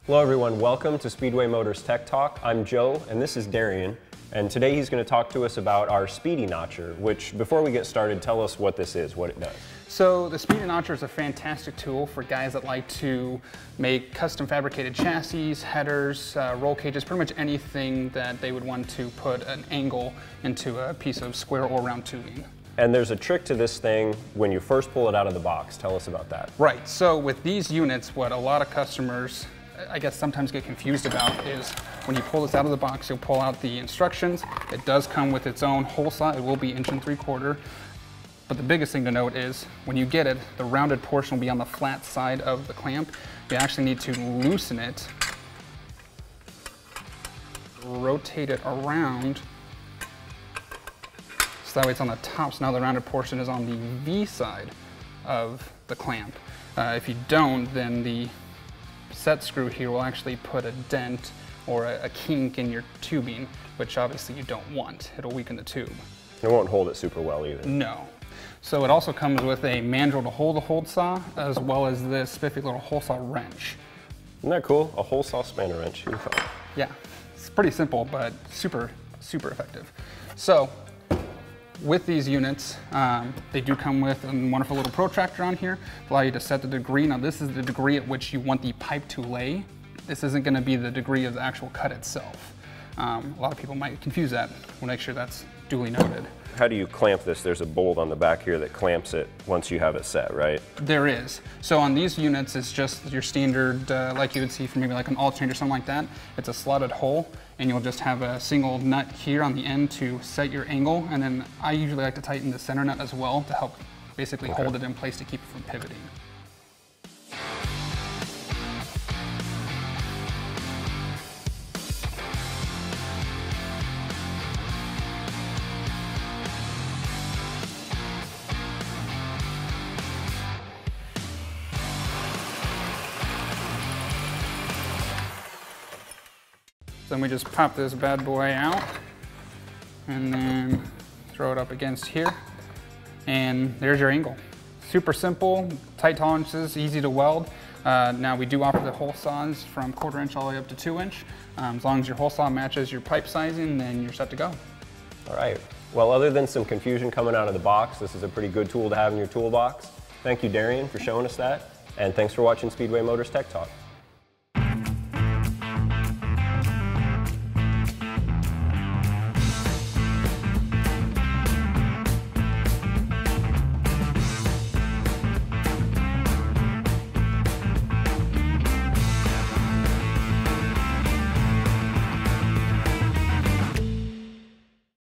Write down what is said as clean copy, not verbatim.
Hello everyone, welcome to Speedway Motors Tech Talk. I'm Joe and this is Darrian, and today he's going to talk to us about our Speedy Notcher, which before we get started, tell us what this is, what it does. So the Speedy Notcher is a fantastic tool for guys that like to make custom fabricated chassis, headers, roll cages, pretty much anything that they would want to put an angle into a piece of square or round tubing. And there's a trick to this thing when you first pull it out of the box. Tell us about that. Right, so with these units, what a lot of customers I guess sometimes get confused about is when you pull this out of the box, you'll pull out the instructions. It does come with its own hole saw. It will be 1 3/4 inch. But the biggest thing to note is when you get it, the rounded portion will be on the flat side of the clamp. You actually need to loosen it, rotate it around, so that way it's on the top. So now the rounded portion is on the V side of the clamp. If you don't, then the set screw here will actually put a dent or a kink in your tubing, which obviously you don't want. It'll weaken the tube. It won't hold it super well either. No. So it also comes with a mandrel to hold the hole saw, as well as this spiffy little hole saw wrench. Isn't that cool? A hole saw spanner wrench. Yeah, it's pretty simple, but super, super effective. So with these units, they do come with a wonderful little protractor on here to allow you to set the degree. Now this is the degree at which you want the pipe to lay. This isn't going to be the degree of the actual cut itself. A lot of people might confuse that. We'll make sure that's duly noted. How do you clamp this? There's a bolt on the back here that clamps it once you have it set, right? There is. So on these units, it's just your standard, like you would see for maybe like an alternator or something like that. It's a slotted hole, and you'll just have a single nut here on the end to set your angle. And then I usually like to tighten the center nut as well to help basically hold it in place to keep it from pivoting. Then we just pop this bad boy out and then throw it up against here, and there's your angle. Super simple, tight tolerances, easy to weld. Now we do offer the hole saws from 1/4 inch all the way up to 2 inch. As long as your hole saw matches your pipe sizing, then you're set to go. All right. Well, other than some confusion coming out of the box, this is a pretty good tool to have in your toolbox. Thank you, Darrian, for showing us that. And thanks for watching Speedway Motors Tech Talk.